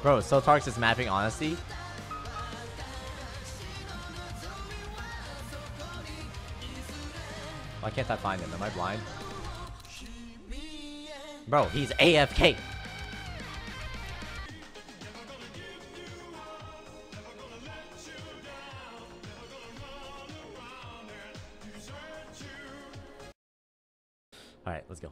Bro, Sotarks is mapping honesty. Why can't I find him? Am I blind? Bro, he's AFK. Alright, let's go.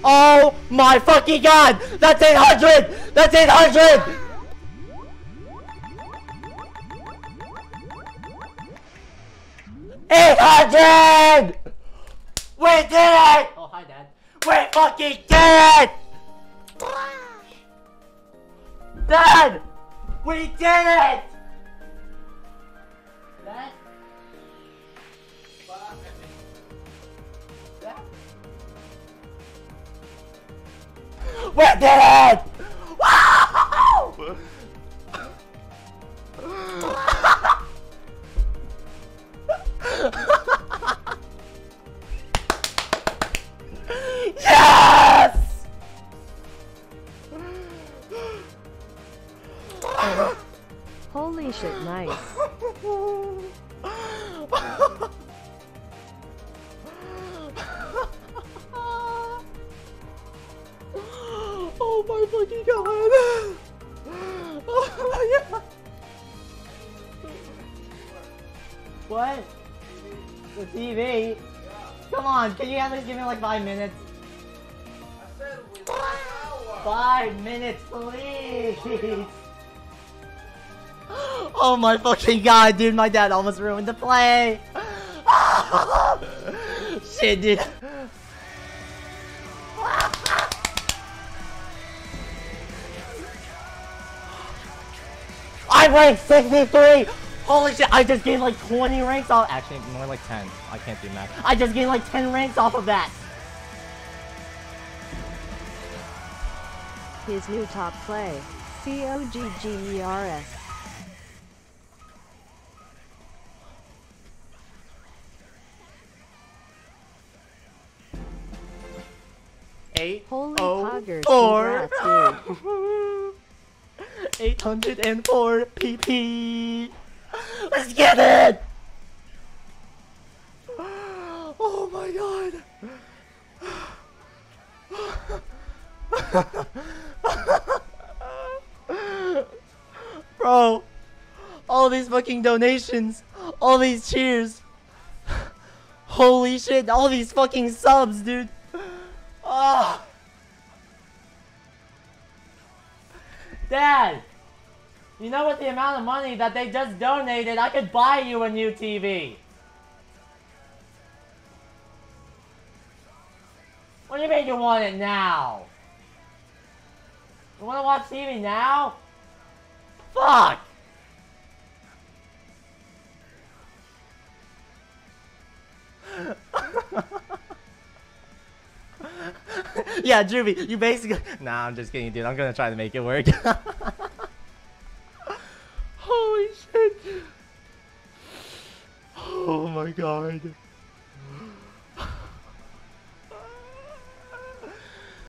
Oh my fucking god! That's 800! That's 800! $800! We did it! Oh, hi, Dad. We fucking did it! Dad! We did it! Dad? We did it! Woo! Yes! Holy shit, nice. Oh my fucking god! Oh my god! What? The TV? Come on, can you at least give me like 5 minutes? I said we want an hour. 5 minutes, please! Oh my fucking god, dude, my dad almost ruined the play! Shit, dude. I ranked 63! Holy shit, I just gained like 20 ranks off. Actually, more like 10. I can't do math. I just gained like 10 ranks off of that. His new top play. COGGERS. Holy poggers, congrats, dude. 804 PP. Let's get it! Oh my god. Bro, all these fucking donations, all these cheers. Holy shit, all these fucking subs, dude. Ah. Dad, you know with the amount of money that they just donated, I could buy you a new TV. What do you mean you want it now? You want to watch TV now? Fuck! Yeah, Juvie, you basically... Nah, I'm just kidding, dude. I'm gonna try to make it work. Holy shit. Oh my god.